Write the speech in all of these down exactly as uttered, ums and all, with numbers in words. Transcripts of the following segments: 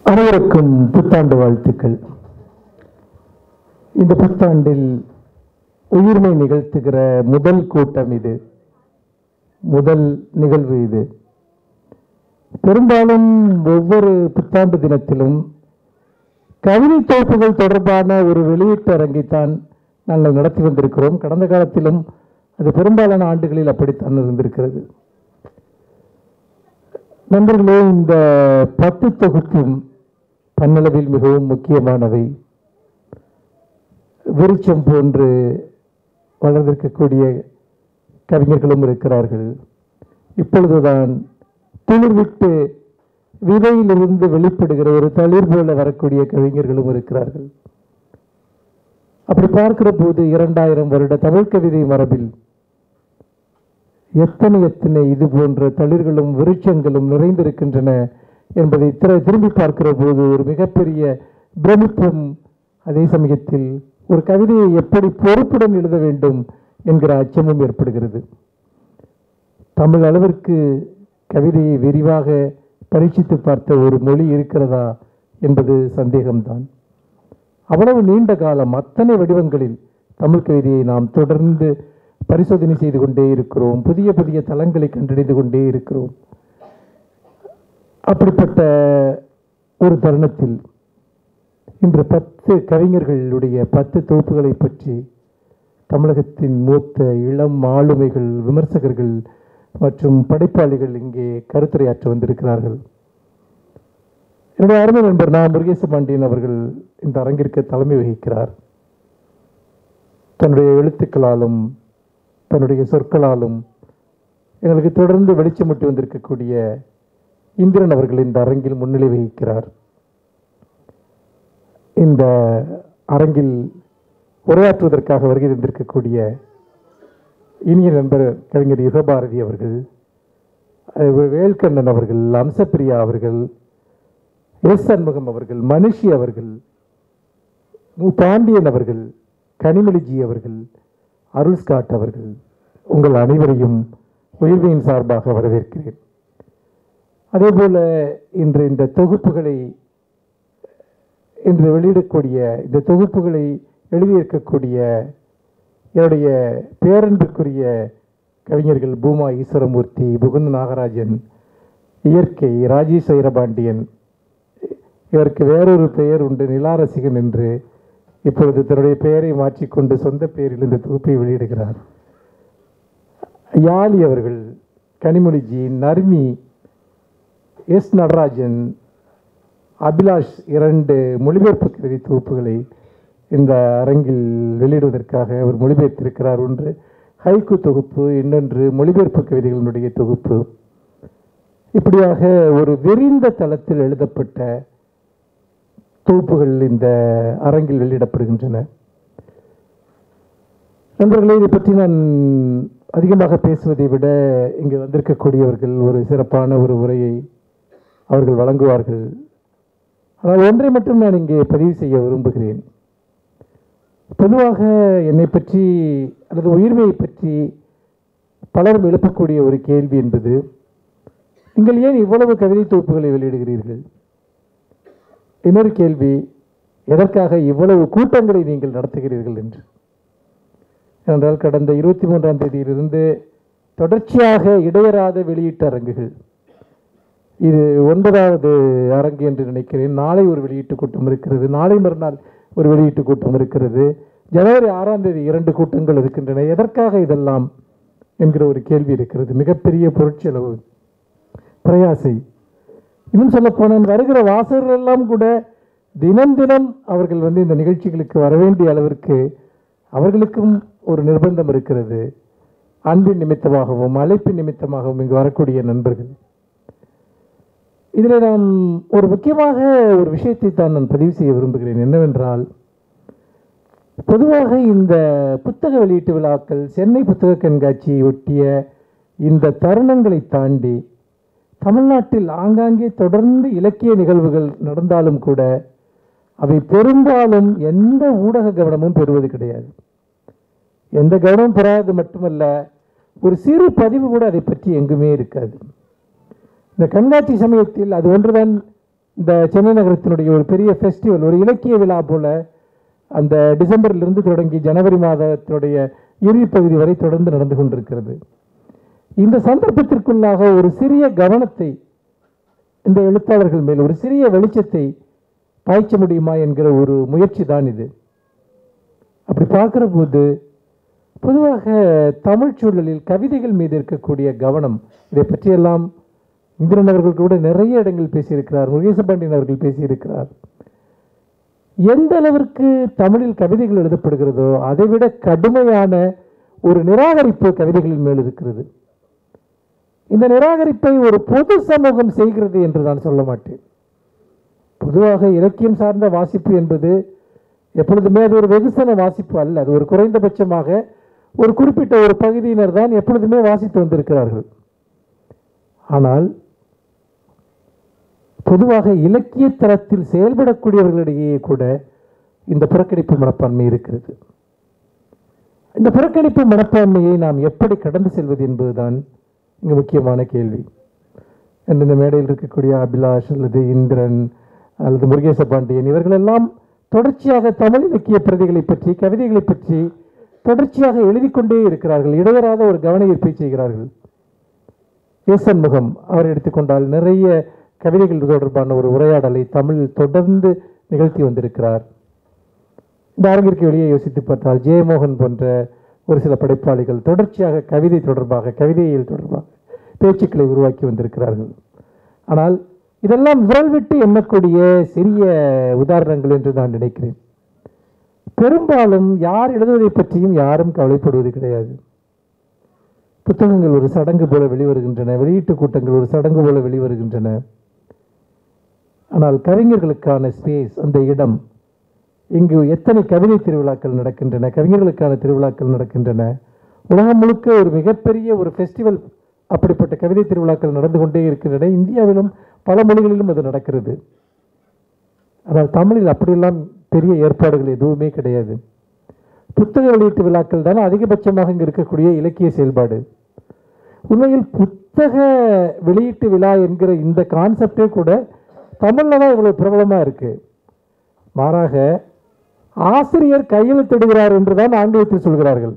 அனைவருக்கும் புத்தாண்டு வாழ்த்துக்கள். இந்த புத்தாண்டில் உயிர்மை நிகழ்த்துகிற முதல் கூட்டம் இது, முதல் நிகழ்வு இது. பெரும்பாலும் ஒவ்வொரு புத்தாண்டு தினத்திலும் கவிதை தொகுப்புகள் தொடர்பான ஒரு வெளியீட்டு அரங்கைத்தான் நாங்கள் நடத்தி வந்திருக்கிறோம். கடந்த காலத்திலும் அது பெரும்பாலான ஆண்டுகளில் அப்படித்தான் இருந்திருக்கிறது. நண்பர்களே, இந்த பத்து தொகுப்பும் தன்னளவில் மிகவும் முக்கியமானவை. விருட்சம் போன்று வளர்ந்திருக்கக்கூடிய கவிஞர்களும் இருக்கிறார்கள். இப்பொழுதுதான் துளிர்விட்டு விதையிலிருந்து வெளிப்படுகிற ஒரு தளிர் போல வரக்கூடிய கவிஞர்களும் இருக்கிறார்கள். அப்படி பார்க்கிற போது இரண்டாயிரம் வருட தமிழ் கவிதை மரபில் எத்தனை எத்தனை இது போன்ற தளிர்களும் விருட்சங்களும் நிறைந்திருக்கின்றன என்பதை திரும்பி பார்க்கிற போது ஒரு மிகப்பெரிய பிரமிப்பும், அதே சமயத்தில் ஒரு கவிதையை எப்படி பொறுப்புடன் எழுத வேண்டும் என்கிற அச்சமும் ஏற்படுகிறது. தமிழ் அளவிற்கு கவிதையை விரிவாக பரீட்சித்து பார்த்த ஒரு மொழி இருக்கிறதா என்பது சந்தேகம்தான். அவ்வளவு நீண்ட காலம் அத்தனை வடிவங்களில் தமிழ் கவிதையை நாம் தொடர்ந்து பரிசோதனை செய்து கொண்டே இருக்கிறோம். புதிய புதிய தளங்களை கண்டறிந்து கொண்டே இருக்கிறோம். அப்படிப்பட்ட ஒரு தருணத்தில் இன்று பத்து கவிஞர்களுடைய பத்து தொகுப்புகளை பற்றி தமிழகத்தின் மூத்த இளம் ஆளுமைகள், விமர்சகர்கள் மற்றும் படைப்பாளிகள் இங்கே கருத்துரையாற்ற வந்திருக்கிறார்கள். என்னுடைய அருமை நண்பர் நா. முருகேச பாண்டியன் அவர்கள் இந்த அரங்கிற்கு தலைமை வகிக்கிறார். தன்னுடைய எழுத்துக்களாலும் தன்னுடைய சொற்களாலும் எங்களுக்கு தொடர்ந்து வெளிச்சமிட்டு வந்திருக்கக்கூடிய இந்திரன் அவர்கள் இந்த அரங்கில் முன்னிலை வகிக்கிறார். இந்த அரங்கில் உரையாற்றுவதற்காக வருகை தந்திருக்கக்கூடிய இனிய நண்பர் கவிஞர் யுகபாரதி அவர்கள், வேல்கண்ணன் அவர்கள், அம்சப்பிரியா அவர்கள், எஸ் சண்முகம் அவர்கள், மனுஷி அவர்கள், மு பாண்டியன் அவர்கள், கனிமொழிஜி அவர்கள், அருள் ஸ்காட் அவர்கள், உங்கள் அனைவரையும் உயிர்மையின் சார்பாக வரவேற்கிறேன். அதே போல இன்று இந்த தொகுப்புகளை இன்று வெளியிடக்கூடிய இந்த தொகுப்புகளை எழுதியிருக்கக்கூடிய என்னுடைய பேரன்பிற்குரிய கவிஞர்கள் பூமா ஈஸ்வரமூர்த்தி, புகுந்த நாகராஜன், இயற்கை ராஜேஷ் வைரபாண்டியன், இவருக்கு வேறொரு பெயர் உண்டு, நிலாரசிகன் என்று இப்பொழுது தன்னுடைய பெயரை மாற்றிக்கொண்டு சொந்த பெயரில் இந்த தொகுப்பை வெளியிடுகிறார். யாழி அவர்கள், கனிமொழிஜி, நர்மி, எஸ் நடராஜன், அபிலாஷ் இரண்டு மொழிபெயர்ப்பு கவிதை தொகுப்புகளை இந்த அரங்கில் வெளியிடுவதற்காக அவர் மொழிபெயர்த்திருக்கிறார். ஒன்று ஹைக்கு தொகுப்பு, இன்னொன்று மொழிபெயர்ப்பு கவிதைகளினுடைய தொகுப்பு. இப்படியாக ஒரு விரிந்த தளத்தில் எழுதப்பட்ட தொகுப்புகள் இந்த அரங்கில் வெளியிடப்படுகின்றன. நண்பர்களே, இதை பற்றி நான் அதிகமாக பேசுவதை விட இங்கு வந்திருக்கக்கூடியவர்கள் ஒரு சிறப்பான ஒரு உரையை அவர்கள் வழங்குவார்கள். ஆனால் ஒன்றை மட்டும் நான் இங்கே பதிவு செய்ய விரும்புகிறேன். பொதுவாக என்னை பற்றி அல்லது உயிர்மையை பற்றி பலரும் எழுப்பக்கூடிய ஒரு கேள்வி என்பது, நீங்கள் ஏன் இவ்வளவு கவிதை தொகுப்புகளை வெளியிடுகிறீர்கள்? இன்னொரு கேள்வி, எதற்காக இவ்வளவு கூட்டங்களை நீங்கள் நடத்துகிறீர்கள் என்று. ஏனென்றால் கடந்த இருபத்தி மூன்றாம் தேதியிலிருந்து தொடர்ச்சியாக இடையறாத வெளியீட்டு அரங்குகள், இது ஒன்பதாவது அரங்கு என்று நினைக்கிறேன். நாளை ஒரு வெளியீட்டு கூட்டம் இருக்கிறது, நாளை மறுநாள் ஒரு வெளியீட்டு கூட்டம் இருக்கிறது, ஜனவரி ஆறாம் தேதி இரண்டு கூட்டங்கள் இருக்கின்றன. எதற்காக இதெல்லாம் என்கிற ஒரு கேள்வி இருக்கிறது. மிகப்பெரிய பொருட்செலவு, பிரயாசை. இன்னும் சொல்லப்போனால் வருகிற வாசகர்கள் எல்லாம் கூட தினம் தினம் அவர்கள் வந்து இந்த நிகழ்ச்சிகளுக்கு வரவேண்டிய அளவிற்கு அவர்களுக்கும் ஒரு நிர்பந்தம் இருக்கிறது. அன்பின் நிமித்தமாகவும் அழைப்பின் நிமித்தமாகவும் இங்கு வரக்கூடிய நண்பர்கள். இதில் நான் ஒரு முக்கியமாக ஒரு விஷயத்தை தான் நான் பதிவு செய்ய விரும்புகிறேன். என்னவென்றால், பொதுவாக இந்த புத்தக வெளியீட்டு விழாக்கள், சென்னை புத்தக கண்காட்சியை ஒட்டிய இந்த தருணங்களை தாண்டி தமிழ்நாட்டில் ஆங்காங்கே தொடர்ந்து இலக்கிய நிகழ்வுகள் நடந்தாலும் கூட அவை பெரும்பாலும் எந்த ஊடக கவனமும் பெறுவது கிடையாது. எந்த கவனமும் பெறாது மட்டுமல்ல, ஒரு சிறு பதிவு கூட அதை பற்றி எங்குமே இருக்காது. இந்த கண்காட்சி சமயத்தில் அது ஒன்றுதான் இந்த சென்னை நகரத்தினுடைய ஒரு பெரிய ஃபெஸ்டிவல், ஒரு இலக்கிய விழா போல அந்த டிசம்பரிலிருந்து தொடங்கி ஜனவரி மாதத்தினுடைய இறுதி பகுதி வரை தொடர்ந்து நடந்து கொண்டிருக்கிறது. இந்த சந்தர்ப்பத்திற்குள்ளாக ஒரு சிறிய கவனத்தை இந்த எழுத்தாளர்கள் மேல், ஒரு சிறிய வெளிச்சத்தை பாய்ச்ச முடியுமா என்கிற ஒரு முயற்சி தான் இது. அப்படி பார்க்கிற போது பொதுவாக தமிழ் சூழலில் கவிதைகள் மீது இருக்கக்கூடிய கவனம், இதை பற்றியெல்லாம் இந்திரன் அவர்கள் கூட நிறைய இடங்கள் பேசியிருக்கிறார், முருகேசபாண்டியன் அவர்கள் பேசியிருக்கிறார். எந்த அளவிற்கு தமிழில் கவிதைகள் எழுதப்படுகிறதோ அதைவிட கடுமையான ஒரு நிராகரிப்பு கவிதைகளின் மேல் இருக்கிறது. இந்த நிராகரிப்பை ஒரு பொது சமூகம் செய்கிறது என்று நான் சொல்ல மாட்டேன். பொதுவாக இலக்கியம் சார்ந்த வாசிப்பு என்பது எப்பொழுதுமே அது ஒரு வெகுசன வாசிப்பு அல்ல. அது ஒரு குறைந்தபட்சமாக ஒரு குறிப்பிட்ட ஒரு பகுதியினர் தான் எப்பொழுதுமே வாசித்து வந்திருக்கிறார்கள். ஆனால் பொதுவாக இலக்கிய தரத்தில் செயல்படக்கூடியவர்களிடையே கூட இந்த புறக்கணிப்பு மனப்பான்மை இருக்கிறது. இந்த புறக்கணிப்பு மனப்பான்மையை நாம் எப்படி கடந்து செல்வது என்பதுதான் இங்கு முக்கியமான கேள்வி. இந்த மேடையில் இருக்கக்கூடிய அபிலாஷ் அல்லது இந்திரன் அல்லது முருகேசபாண்டியன் இவர்களெல்லாம் தொடர்ச்சியாக தமிழ் இலக்கிய பிரதிகளை பற்றி, கவிதைகளை பற்றி தொடர்ச்சியாக எழுதி கொண்டே இருக்கிறார்கள். இடையறாத ஒரு கவன ஈர்ப்பை செய்கிறார்கள். ஏசன்முகம் அவர் எடுத்துக்கொண்டால் நிறைய கவிதைகள் தொடர்பான ஒரு உரையாடலை தமிழில் தொடர்ந்து நிகழ்த்தி வந்திருக்கிறார். இந்த அரங்கிற்கு வெளியே யோசித்து பார்த்தால் ஜெயமோகன் போன்ற ஒரு சில படைப்பாளிகள் தொடர்ச்சியாக கவிதை தொடர்பாக, கவிதையில் தொடர்பாக பேச்சுக்களை உருவாக்கி வந்திருக்கிறார்கள். ஆனால் இதெல்லாம் விரல் விட்டு எண்ணக்கூடிய சிறிய உதாரணங்கள் என்று நான் நினைக்கிறேன். பெரும்பாலும் யார் எழுதுவதை பற்றியும் யாரும் கவலைப்படுவது கிடையாது. புத்தகங்கள் ஒரு சடங்கு போல வெளிவருகின்றன, வெளியீட்டு கூட்டங்கள் ஒரு சடங்கு போல வெளிவருகின்றன. ஆனால் கவிஞர்களுக்கான ஸ்பேஸ், அந்த இடம், இங்கு எத்தனை கவிதை திருவிழாக்கள் நடக்கின்றன, கவிஞர்களுக்கான திருவிழாக்கள் நடக்கின்றன. உலகம் முழுக்க ஒரு மிகப்பெரிய ஒரு ஃபெஸ்டிவல், அப்படிப்பட்ட கவிதை திருவிழாக்கள் நடந்து கொண்டே இருக்கின்றன. இந்தியாவிலும் பல மொழிகளிலும் அது நடக்கிறது. ஆனால் தமிழில் அப்படியெல்லாம் பெரிய ஏற்பாடுகள் எதுவுமே கிடையாது. புத்தக வெளியீட்டு விழாக்கள் தான் அதிகபட்சமாக இங்கு இருக்கக்கூடிய இலக்கிய செயல்பாடு. உண்மையில் புத்தக வெளியீட்டு விழா என்கிற இந்த கான்செப்டே கூட தமிழில் தான் இவ்வளவு பிரபலமாக இருக்கு. மாறாக ஆசிரியர் கையெழுத்திடுகிறார் என்று தான் ஆங்கிலத்தில் சொல்கிறார்கள்.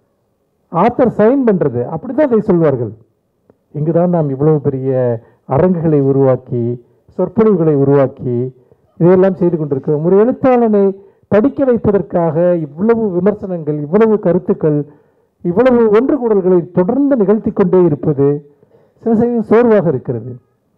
ஆத்தர் சைன் பண்ணுறது, அப்படிதான் அதை சொல்வார்கள். இங்குதான் நாம் இவ்வளவு பெரிய அரங்குகளை உருவாக்கி, சொற்பொழிவுகளை உருவாக்கி இதையெல்லாம் செய்து கொண்டிருக்கிறோம். ஒரு எழுத்தாளனை படிக்க வைப்பதற்காக இவ்வளவு விமர்சனங்கள், இவ்வளவு கருத்துக்கள், இவ்வளவு ஒன்று கூடல்களை தொடர்ந்து நிகழ்த்தி கொண்டே இருப்பது சில சமயம் சோர்வாக இருக்கிறது.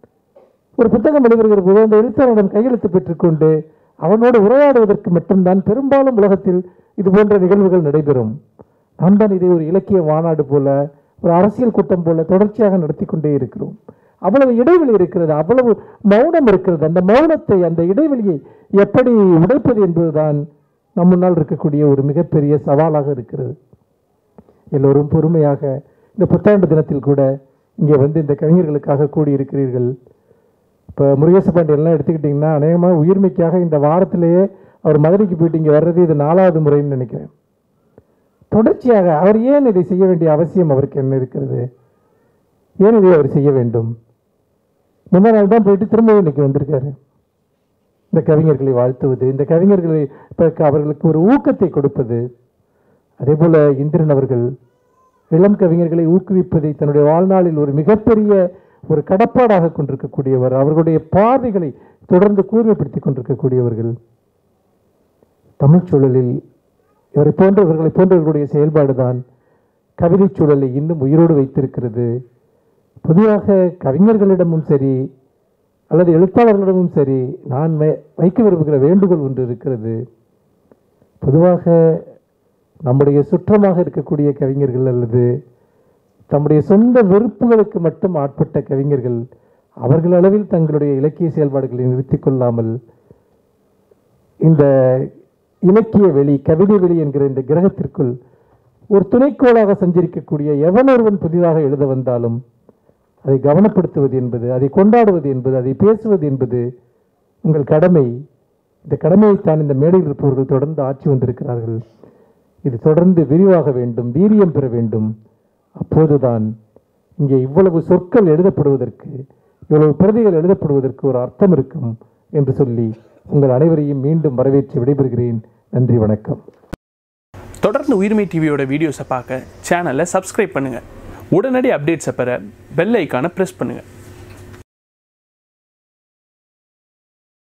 ஒரு புத்தகம் வெளிவருகிற போது அந்த எழுத்தாளரிடம் கையெழுத்து பெற்றுக்கொண்டு அவனோடு உரையாடுவதற்கு மட்டும்தான் பெரும்பாலும் உலகத்தில் இது போன்ற நிகழ்வுகள் நடைபெறும். நாம் தான் இதை ஒரு இலக்கிய மாநாடு போல, ஒரு அரசியல் கூட்டம் போல தொடர்ச்சியாக நடத்தி கொண்டே இருக்கிறோம். அவ்வளவு இடைவெளி இருக்கிறது, அவ்வளவு மௌனம் இருக்கிறது. அந்த மௌனத்தை, அந்த இடைவெளியை எப்படி உடைப்பது என்பதுதான் நம் முன்னால் இருக்கக்கூடிய ஒரு மிகப்பெரிய சவாலாக இருக்கிறது. எல்லோரும் பொறுமையாக இந்த புத்தாண்டு தினத்தில் கூட இங்கே வந்து இந்த கவிஞர்களுக்காக கூடியிருக்கிறீர்கள். இப்போ முருகேசபாண்டியெல்லாம் எடுத்துக்கிட்டிங்கன்னா அநேகமாக உயிர்மைக்காக இந்த வாரத்திலேயே அவர் மதுரைக்கு போயிட்டு இங்கே வர்றது இது நாலாவது முறைன்னு நினைக்கிறேன். தொடர்ச்சியாக அவர் ஏன் இதை செய்ய வேண்டிய அவசியம் அவருக்கு என்ன இருக்கிறது? ஏன் இதை அவர் செய்ய வேண்டும்? முந்தா நாள் தான் போயிட்டு திரும்பவும் இன்னைக்கு வந்திருக்காரு. இந்த கவிஞர்களை வாழ்த்துவது, இந்த கவிஞர்களை அவர்களுக்கு ஒரு ஊக்கத்தை கொடுப்பது. அதே போல இந்திரன் அவர்கள் இளம் கவிஞர்களை ஊக்குவிப்பதை தன்னுடைய வாழ்நாளில் ஒரு மிகப்பெரிய ஒரு கடப்பாடாக கொண்டிருக்கக்கூடியவர். அவர்களுடைய பார்வைகளை தொடர்ந்து கூர்மைப்படுத்தி கொண்டிருக்கக்கூடியவர்கள். தமிழ் சூழலில் இவரை போன்றவர்களை போன்றவர்களுடைய செயல்பாடுதான் கவிதை சூழலை இன்னும் உயிரோடு வைத்திருக்கிறது. பொதுவாக கவிஞர்களிடமும் சரி அல்லது எழுத்தாளர்களிடமும் சரி நான் வைக்க விரும்புகிற வேண்டுகோள் ஒன்று இருக்கிறது. பொதுவாக நம்முடைய சுற்றமாக இருக்கக்கூடிய கவிஞர்கள் அல்லது தம்முடைய சொந்த விருப்புகளுக்கு மட்டும் ஆட்பட்ட கவிஞர்கள் அவர்கள் அளவில் தங்களுடைய இலக்கிய செயல்பாடுகளை நிறுத்திக் கொள்ளாமல் இந்த இலக்கிய வெளி, கவிதை வெளி என்கிற இந்த கிரகத்திற்குள் ஒரு துணைக்கோளாக சஞ்சரிக்கக்கூடிய எவனொருவன் புதிதாக எழுத வந்தாலும் அதை கவனப்படுத்துவது என்பது, அதை கொண்டாடுவது என்பது, அதை பேசுவது என்பது உங்கள் கடமை. இந்த கடமையைத்தான் இந்த மேடையில் இருப்பவர்கள் தொடர்ந்து ஆட்சி வந்திருக்கிறார்கள். இது தொடர்ந்து விரிவாக வேண்டும், வீரியம் பெற வேண்டும். அப்போதுதான் இங்கே இவ்வளவு சொற்கள் எழுதப்படுவதற்கு, இவ்வளவு பிரதிகள் எழுதப்படுவதற்கு ஒரு அர்த்தம் இருக்கும் என்று சொல்லி உங்கள் அனைவரையும் மீண்டும் வரவேற்று விடைபெறுகிறேன். நன்றி, வணக்கம். தொடர்ந்து உயிர்மை டிவியோட வீடியோஸை பார்க்க சேனலை சப்ஸ்கிரைப் பண்ணுங்கள். உடனடி அப்டேட்ஸை பெற பெல் ஐக்கானை ப்ரெஸ் பண்ணுங்கள்.